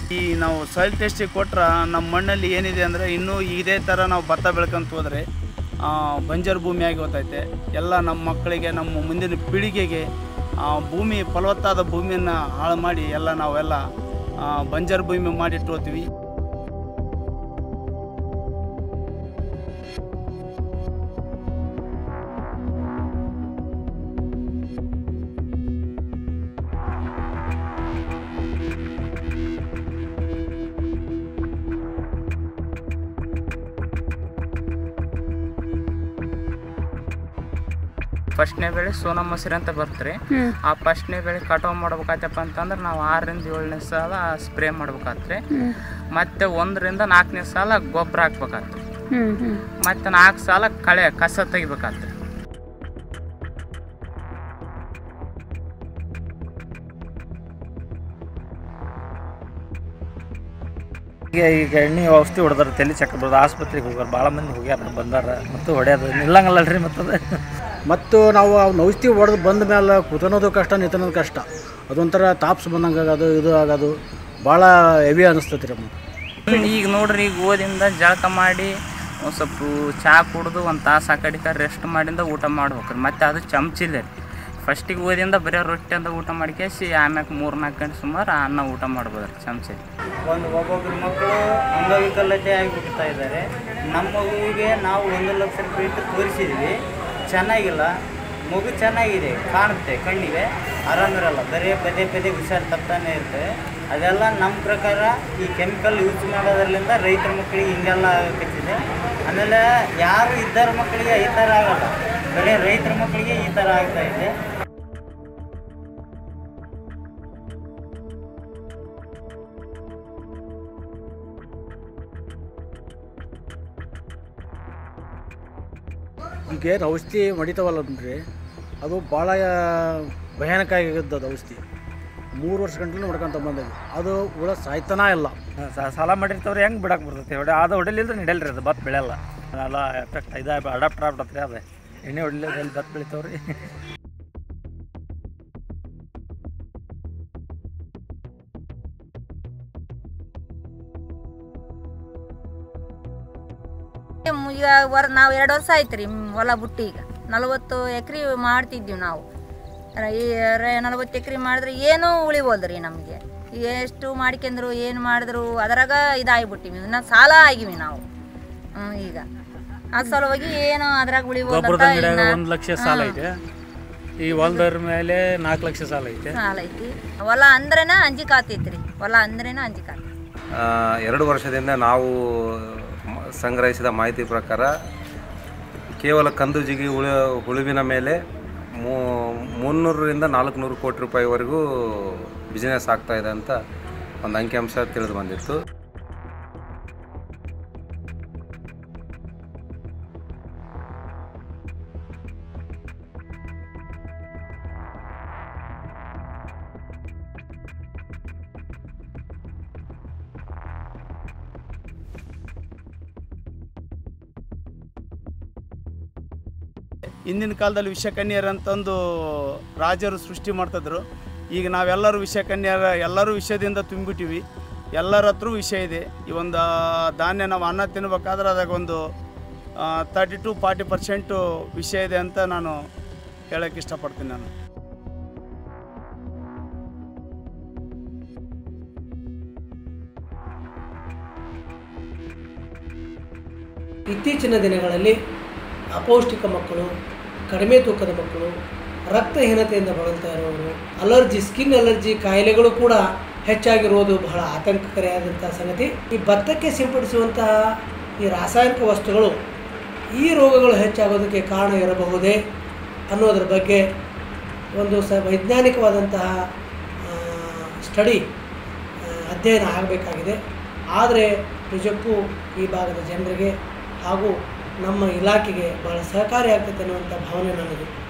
ಈ ನಾವು ಸಾಯಿಲ್ ಟೆಸ್ಟಿಗೆ ಕೊಟ್ರೆ ನಮ್ಮ ಮಣ್ಣಲ್ಲಿ ಏನಿದೆ ಅಂದರೆ ಇನ್ನೂ ಇದೇ ಥರ ನಾವು ಭತ್ತ ಬೆಳ್ಕೊಂತ ಹೋದರೆ ಬಂಜರು ಭೂಮಿ ಆಗಿ ಹೋಗ್ತೈತೆ. ಎಲ್ಲ ನಮ್ಮ ಮಕ್ಕಳಿಗೆ, ನಮ್ಮ ಮುಂದಿನ ಪೀಳಿಗೆಗೆ ಭೂಮಿ ಫಲವತ್ತಾದ ಭೂಮಿಯನ್ನು ಹಾಳು ಮಾಡಿ ನಾವೆಲ್ಲ ಬಂಜರು ಭೂಮಿ ಮಾಡಿಟ್ಟು ಹೋಗ್ತೀವಿ. ಫಸ್ಟ್ನೇ ಬೆಳೆ ಸೋನಾ ಮಸೂರಿ ಅಂತ ಬರ್ತಾರೆ. ಆ ಫಸ್ಟ್ನೇ ಬೆಳೆ ಕಟಾವು ಮಾಡ್ಬೇಕಾಯ್ತಪ್ಪ ಅಂತಂದ್ರೆ ನಾವು 6ರಿಂದ 7ನೇ ಸಾಲ ಸ್ಪ್ರೇ ಮಾಡ್ಬೇಕಾಗ್ತದೆ. ಮತ್ತೆ 1ರಿಂದ 4ನೇ ಸಾಲ ಗೊಬ್ಬರ ಹಾಕ್ಬೇಕಾಗ್ತದೆ. ಮತ್ತೆ 4 ಸಾಲ ಕಸ ತೆಗಿಬೇಕಾಗ್ತದೆ. ಈಗ ಎಣ್ಣೆ ಔಷಧಿ ಹೊಡೆದಾರ, ತಲೆ ಚಕ್ಕ ಬರೋದು, ಆಸ್ಪತ್ರೆಗೆ ಹೋಗ್ಯಾರ, ಭಾಳ ಮಂದಿ ಹೋಗ್ಯಾರ, ಬಂದಾರ, ಮತ್ತು ಹೊಡ್ಯೋದು ನಿಲ್ಲಂಗಲ್ಲರಿ. ಮತ್ತು ನಾವು ಅವ್ನ ಔಷಧಿ ಹೊಡೆದು ಬಂದ ಮೇಲೆ ಕುತನೋದು ಕಷ್ಟ, ನಿತನೋದು ಕಷ್ಟ. ಅದೊಂಥರ ತಾಪ್ಸ್ ಬಂದಂಗೆ ಆಗೋದು, ಇದು ಆಗೋದು ಭಾಳ ಹೆವಿ ಅನ್ನಿಸ್ತೈತಿ ರೀ. ಈಗ ನೋಡ್ರಿ, ಈಗ ಓದಿಂದ ಜಳಕ ಮಾಡಿ ಒಂದು ಸ್ವಲ್ಪ ಚಹಾ ಕುಡಿದು ಒಂದು ತಾಸು ಆ ಕಡೆ ರೆಸ್ಟ್ ಮಾಡಿಂದ ಊಟ ಮಾಡ್ಬೇಕ್ರಿ. ಮತ್ತು ಅದು ಚಮಚಿಲ್ಲ ರೀ. ಫಸ್ಟಿಗೆ ಓದಿಂದ ಬರೀ ರೊಟ್ಟಿ ಅಂತ ಊಟ ಮಾಡ್ಕೇಸಿ ಆಮ್ಯಾಗ 3-4 ಗಂಟೆ ಸುಮಾರು ಅನ್ನ ಊಟ ಮಾಡ್ಬೋದು ರೀ ಚಮಚಿ. ಒಬ್ಬೊಬ್ಬರು ಮಕ್ಕಳು ಅಂಗವಿಕಲತೆ ಆಗಿಬಿಡ್ತಾ ಇದ್ದಾರೆ. ನಮ್ಮ ಮಗುವಿಗೆ ನಾವು 1 ಲಕ್ಷ ರೂಪಾಯಿ ಇಟ್ಟು ತೋರಿಸಿದ್ವಿ, ಚೆನ್ನಾಗಿಲ್ಲ. ಮಗು ಚೆನ್ನಾಗಿದೆ, ಕಾಣುತ್ತೆ ಕಣ್ಣಿಗೆ, ಆರಾಮಿರಲ್ಲ, ಬರೀ ಪದೇ ಹುಷಾರು ತಪ್ತಾನೆ ಇರ್ತವೆ. ಅದೆಲ್ಲ ನಮ್ಮ ಪ್ರಕಾರ ಈ ಕೆಮಿಕಲ್ ಯೂಸ್ ಮಾಡೋದ್ರಿಂದ ರೈತರ ಮಕ್ಕಳಿಗೆ ಹಿಂಗೆಲ್ಲ ಆಗತ್ತಿದೆ. ಆಮೇಲೆ ಯಾರು ಇದ್ದರ ಮಕ್ಕಳಿಗೆ ಈ ಥರ ಆಗಲ್ಲ, ಬರೀ ರೈತರ ಮಕ್ಕಳಿಗೆ ಈ ಥರ ಆಗ್ತಾಯಿದೆ. ಈಗೇನು ಔಷಧಿ ಹೊಡಿತಾವಲ್ಲನ್ರಿ, ಅದು ಭಾಳ ಭಯಾನಕ ಆಗಿದ್ದು. ಔಷಧಿ 3 ವರ್ಷ ಗಂಟಲು ಹೊಡ್ಕೊಂತ ಬಂದೀವಿ, ಅದು ಹುಳ ಸಾಯ್ತಾನ ಇಲ್ಲ. ಸಾಲ ಮಾಡಿರ್ತವ್ರಿ ಹೆಂಗೆ ಬಿಡಕ್ಕೆ ಬರ್ತೈತಿ. ಅದು ಹೊಡಿಲಿಲ್ಲ ನಡೆಯಲ್ರಿ, ಅದು ಭತ್ತ ಬೆಳೆಯಲ್ಲ. ಎಲ್ಲ ಎಫೆಕ್ಟ್ ಇದು ಅಡಾಪ್ಟ್ ಆಗ್ಬಿಡತ್ರಿ. ಅದು ಎಣ್ಣೆ ಹೊಡಿಲಿಲ್ಲ ಎಲ್ಲಿ ಭತ್ತ ಬೆಳಿತಾವ್ರಿ. ಈಗ ನಾವು 2 ವರ್ಷ ಆಯ್ತು ರೀ ಹೊಲ ಬಿಟ್ಟು. ಈಗ 40 ಎಕರೆ ಮಾಡ್ತಿದ್ದೀವಿ ನಾವು. ಈ 40 ಎಕರೆ ಮಾಡಿದ್ರೆ ಏನೂ ಉಳಿಬೋದ್ರಿ ನಮಗೆ. ಎಷ್ಟು ಮಾಡ್ಕೊಂಡ್ರು ಏನು ಮಾಡಿದ್ರು ಅದರಾಗ ಇದಾಗಿಬಿಟ್ಟಿವಿ. ಇನ್ನು ಸಾಲ ಆಗಿವಿ ನಾವು. ಈಗ ಆ ಸಲುವಾಗಿ ಏನು ಅದ್ರಾಗ ಉಳಿಬೋದು. 1 ಲಕ್ಷ ಸಾಲ ಐತೆ, ಈ ಹೊಲದವ್ರ ಮೇಲೆ 4 ಲಕ್ಷ ಸಾಲ ಐತಿ. ಹೊಲ ಅಂದ್ರೇನ ಅಂಜಿಕೆ ಆಗ್ತೈತ್ರಿ. ಹೊಲ ಅಂದ್ರೇನ ಅಂಜಿಕೆ ಆಗ್ತೈತಿ. 2 ವರ್ಷದಿಂದ ನಾವು ಸಂಗ್ರಹಿಸಿದ ಮಾಹಿತಿ ಪ್ರಕಾರ ಕೇವಲ ಕಂದುಜಿಗಿ ಹುಳುವಿನ ಮೇಲೆ 300ರಿಂದ 400 ಕೋಟಿ ರೂಪಾಯಿವರೆಗೂ ಬಿಸ್ನೆಸ್ ಆಗ್ತಾಯಿದೆ ಅಂತ ಒಂದು ಅಂಕಿಅಂಶ ತಿಳಿದು ಬಂದಿತ್ತು. ಹಿಂದಿನ ಕಾಲದಲ್ಲಿ ವಿಷಕನ್ಯರಂತಂದು ರಾಜರು ಸೃಷ್ಟಿ ಮಾಡ್ತಿದ್ರು. ಈಗ ನಾವೆಲ್ಲರೂ ವಿಷಕನ್ಯರ, ಎಲ್ಲರೂ ವಿಷಯದಿಂದ ತುಂಬಿಟ್ಟಿವಿ. ಎಲ್ಲರ ಹತ್ರ ವಿಷಯ ಇದೆ. ಈ ಒಂದು ಧಾನ್ಯ ನಾವು ಅನ್ನ ತಿನ್ನಬೇಕಾದ್ರೆ ಅದಾಗ ಒಂದು 30-40% ವಿಷಯ ಇದೆ ಅಂತ ನಾನು ಹೇಳೋಕ್ಕೆ ಇಷ್ಟಪಡ್ತೀನಿ. ನಾನು ಇತ್ತೀಚಿನ ದಿನಗಳಲ್ಲಿ ಅಪೌಷ್ಟಿಕ ಮಕ್ಕಳು, ಕಡಿಮೆ ತೂಕದ ಮಕ್ಕಳು, ರಕ್ತಹೀನತೆಯಿಂದ ಬಳಲ್ತಾ ಇರೋರು, ಅಲರ್ಜಿ, ಸ್ಕಿನ್ ಅಲರ್ಜಿ ಕಾಯಿಲೆಗಳು ಕೂಡ ಹೆಚ್ಚಾಗಿರುವುದು ಬಹಳ ಆತಂಕಕಾರಿಯಾದಂಥ ಸಂಗತಿ. ಈ ಭತ್ತಕ್ಕೆ ಸಿಂಪಡಿಸುವಂತಹ ಈ ರಾಸಾಯನಿಕ ವಸ್ತುಗಳು ಈ ರೋಗಗಳು ಹೆಚ್ಚಾಗೋದಕ್ಕೆ ಕಾರಣ ಇರಬಹುದೇ ಅನ್ನೋದ್ರ ಬಗ್ಗೆ ಒಂದು ವೈಜ್ಞಾನಿಕವಾದಂತಹ ಸ್ಟಡಿ, ಅಧ್ಯಯನ ಆಗಬೇಕಾಗಿದೆ. ಆದರೆ ನಿಜಕ್ಕೂ ಈ ಭಾಗದ ಜನರಿಗೆ ಹಾಗೂ ನಮ್ಮ ಇಲಾಖೆಗೆ ಭಾಳ ಸಹಕಾರಿ ಆಗ್ತೈತೆ ಅನ್ನುವಂಥ ಭಾವನೆ ನನಗೆ.